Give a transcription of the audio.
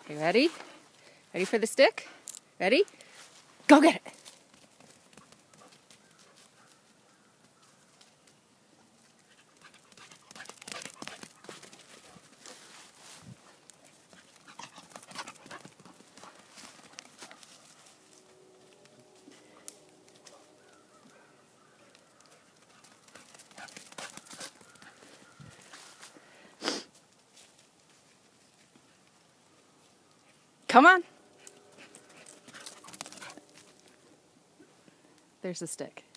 Okay, ready? Ready for the stick? Ready? Go get it! Come on. There's the stick.